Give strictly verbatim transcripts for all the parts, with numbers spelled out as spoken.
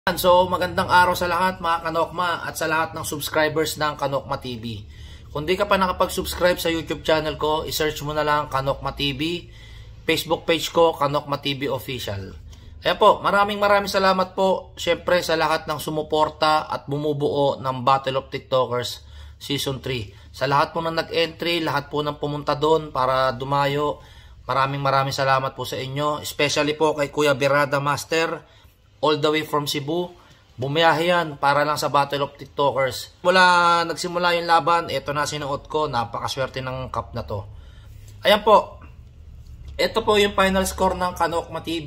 So magandang araw sa lahat mga Kanokma at sa lahat ng subscribers ng Kanokma T V. Kung di ka pa nakapag-subscribe sa YouTube channel ko, i-search mo na lang Kanokma T V, Facebook page ko Kanokma T V Official. Kaya po, maraming maraming salamat po syempre sa lahat ng sumuporta at bumubuo ng Battle of TikTokers Season three. Sa lahat po na nag-entry, lahat po ng pumunta doon para dumayo, maraming maraming salamat po sa inyo. Especially po kay Kuya Berada Master, all the way from Cebu. Bumiyahe yan para lang sa Battle of TikTokers. Mula nagsimula yung laban, ito na sinuot ko. Napakaswerte ng cup na to. Ayan po. Ito po yung final score ng Kanokma T V.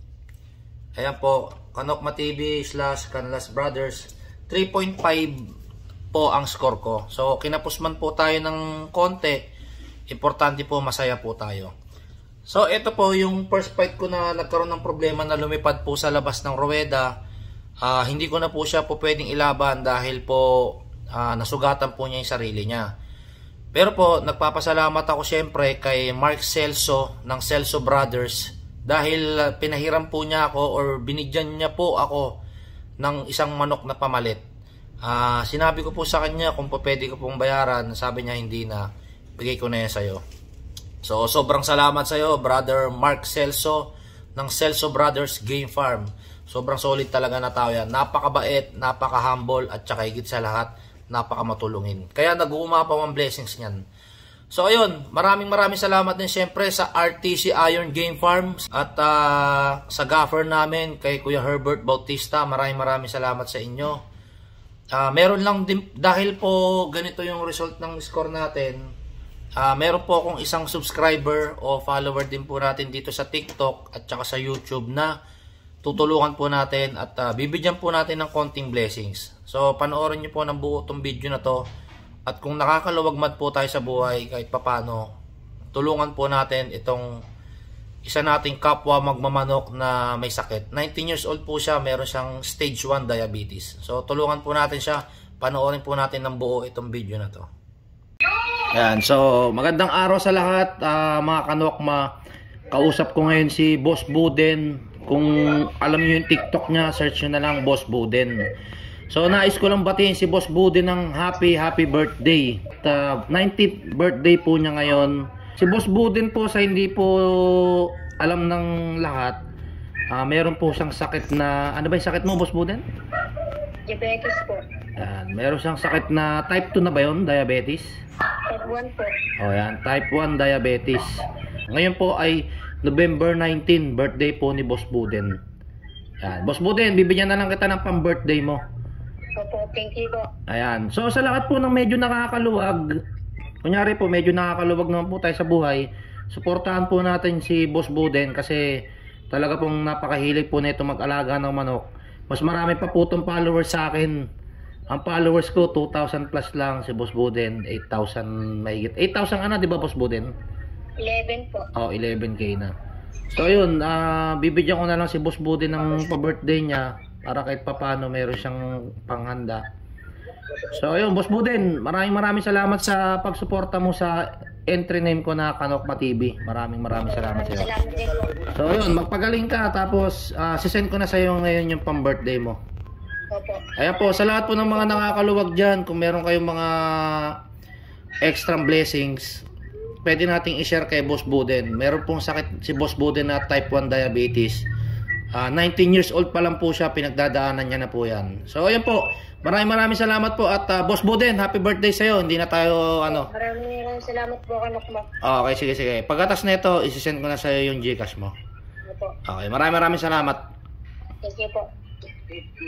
Ayan po. Kanokma T V slash Canlas Brothers. three point five po ang score ko. So, kinapusman po tayo ng konti. Importante po, masaya po tayo. So, ito po yung first fight ko na nagkaroon ng problema na lumipad po sa labas ng ruweda. Uh, hindi ko na po siya po pwedeng ilaban dahil po uh, nasugatan po niya yung sarili niya. Pero po, nagpapasalamat ako syempre kay Mark Celso ng Celso Brothers dahil uh, pinahiram po niya ako or binigyan niya po ako ng isang manok na pamalit. Uh, sinabi ko po sa kanya kung po pwede ko pong bayaran. Sabi niya hindi na. Bigay ko na yan sa'yo. So, sobrang salamat sa iyo, Brother Mark Celso ng Celso Brothers Game Farm. Sobrang solid talaga na tao yan. Napakabait, napaka-humble, at saka higit sa lahat, napaka-matulungin. Kaya nag-uumapaw ang blessings niyan. So, ayun, maraming maraming salamat din siyempre sa R T C Iron Game Farm at uh, sa gaffer namin, kay Kuya Herbert Bautista. Maraming maraming salamat sa inyo. Uh, meron lang din, dahil po ganito yung result ng score natin, Uh, meron po akong isang subscriber o follower din po natin dito sa TikTok at saka sa YouTube na tutulungan po natin at uh, bibigyan po natin ng konting blessings. So, panoorin nyo po ng buo itong video na to at kung nakakaluwag man po tayo sa buhay kahit papano, tulungan po natin itong isa nating kapwa magmamanok na may sakit. nineteen years old po siya, meron siyang stage one diabetes. So, tulungan po natin siya, panoorin po natin ng buo itong video na to. Ayan, so magandang araw sa lahat uh, mga Kanokma. Kausap ko ngayon si Boss Buden. Kung alam niyo yung TikTok niya, search nyo na lang Boss Buden. So nais ko lang batiin si Boss Buden ng happy happy birthday. At, uh, ninetieth birthday po niya ngayon. Si Boss Buden po, sa hindi po alam ng lahat, uh, meron po siyang sakit na, ano ba yung sakit mo, Boss Buden? Diabetes po. Ayan, meron siyang sakit na type two na ba yun? Diabetes? Type one po. O yan, type one diabetes. Ngayon po ay November nineteenth, birthday po ni Boss Buden. Yan. Boss Buden, bibigyan na lang kita ng pang-birthday mo. Opo, thank you po. Ayan. So sa lahat po ng medyo nakakaluwag, kunyari po medyo nakakaluwag naman po tayo sa buhay, suportahan po natin si Boss Buden kasi talaga pong napakahilig po nito mag-alaga ng manok. Mas marami pa po itong followers sa akin. Ang followers ko two thousand plus lang, si Boss Buden eight thousand mahigit. eight thousand ano, di ba Boss Buden? eleven po. Oh, eleven K na. So ayun, uh, bibigyan ko na lang si Boss Buden ng pa-birthday niya para kahit papano meron siyang panghanda. So ayun, Boss Buden, maraming maraming salamat sa pagsuporta mo sa entry name ko na Kanokma T V. Maraming maraming salamat sa iyo. Salamat din po. So ayun, magpagaling ka tapos uh, sisend ko na sa iyo ngayon yung pang-birthday mo. Opo. Ayan po, sa lahat po ng mga nakakaluwag dyan, kung meron kayong mga extra blessings, pwede nating i-share kay Boss Buden. Meron pong sakit si Boss Buden na type one diabetes. Uh, nineteen years old pa lang po siya, pinagdadaanan niya na po yan. So ayan po, maraming maraming salamat po at uh, Boss Buden, happy birthday sa'yo. Hindi na tayo ano. Maraming maraming salamat po, Kanokma. Okay, sige sige. Pagkatas na ito, isi-send ko na sa'yo yung Gcash mo. Opo. Okay, maraming maraming salamat. Thank you po.